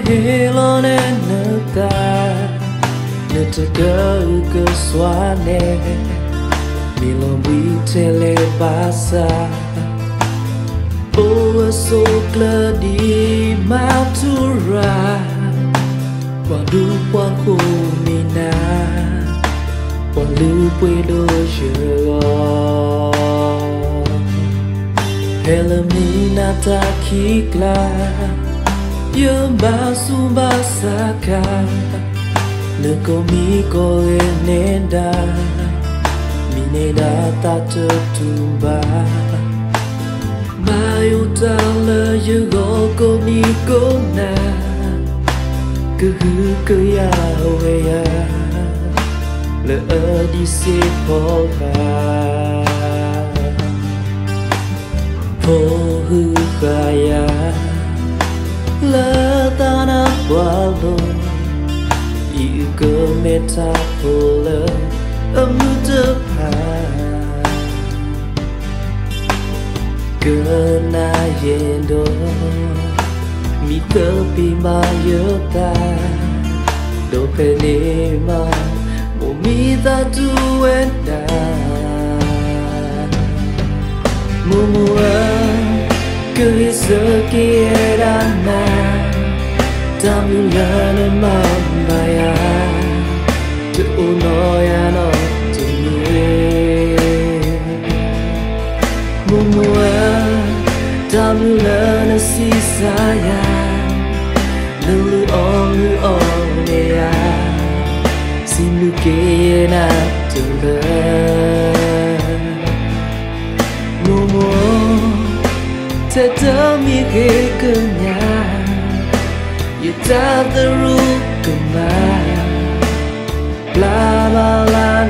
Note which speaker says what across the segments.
Speaker 1: Hello neta, neta ke suane, milom tele basa, oh so gladi matura, wadu waku mina, walu puedo llegar. Hello mina takikla. Yung basu basaka Nuko miko enenda Mineda tatutumba Bayu tala yugoko niko na Kuhu kuya weya Le di poka Pohu kaya La tana walo Iugo metapola Amudapa Kena yendo Mika pima yota Do penema Mumita tuenda Mumua Kuhisekirana Tamulana mamaya Tu unoya no tumi Mumua Tamulana sisaya Lulu onea Simukena tula Mumua Tetami kekenya You tell the root to mine Blah blah blah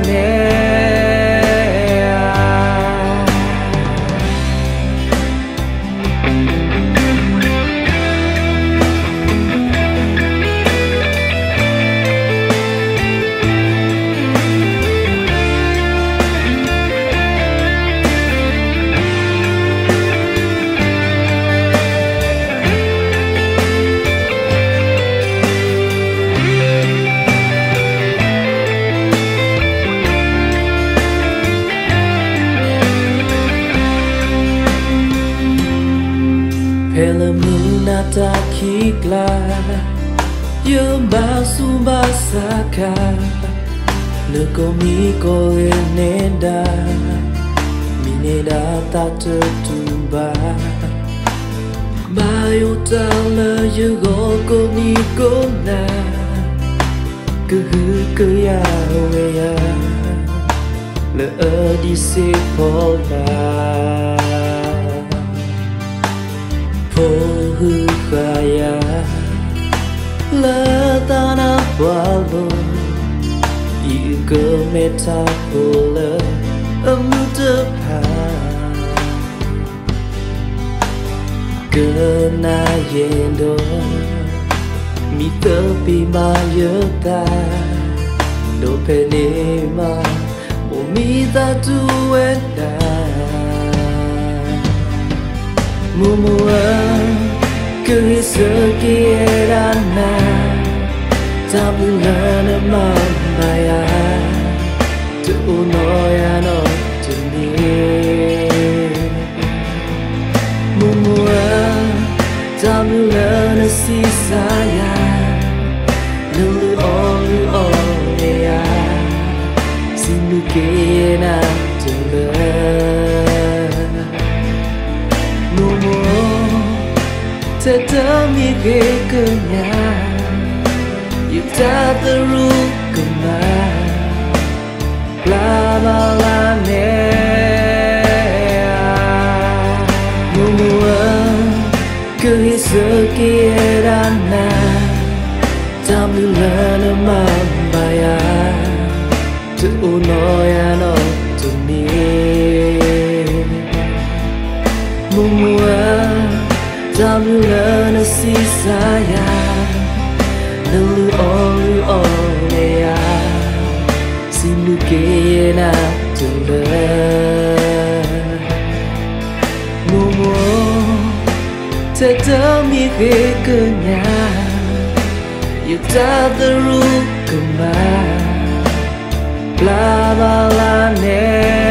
Speaker 1: Hello muna takikla Yung basu basaka Nuko miko enenda Mineda tatutumba Bayu tala yugoko niko na Kuhu kuya weya Le di pola Pohu kaya La tana walo Iugo metapola Amudapa Kena yendo Mika pima yota Do penema Mumita tuenda Mumua Kuhisekirana Tamulana mamaya Tu unoya no tumi Mumua Tamulana sisaya Lulu onea Simukena tula Tetami kekenya You tell the root kema Blah blah blah Mumua Kuhisekirana Tamulana mamaya Tu unoya no tumi Mumua Tamulana sisaya Lulu onea Simukena tula Mumu Tetami kekenya Yutadaru kuma Bla bla la ne